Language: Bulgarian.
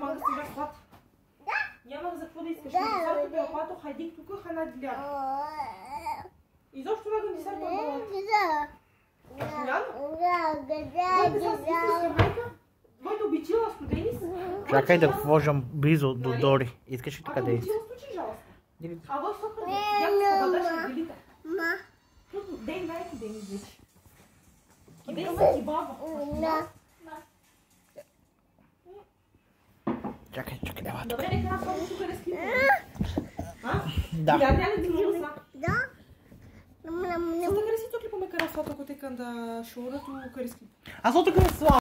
Няма да си разклад. Няма за какво да искаш. Десерта бе опато, хайди тук, хана дилява. Изобщо да десерта балата. Твоите обичила студени са. Чакай да вложам близо до Дори. Искаш ли така да изки? А в сока да дадеш делите. Дей майки да ми вече. Кидей са ти баба. Чакай, няма. Добре, нека аз само тук разкипам. Да. Да. Să te care si tot clipul me care a făcut că când șoră tu care schimb. A fost o când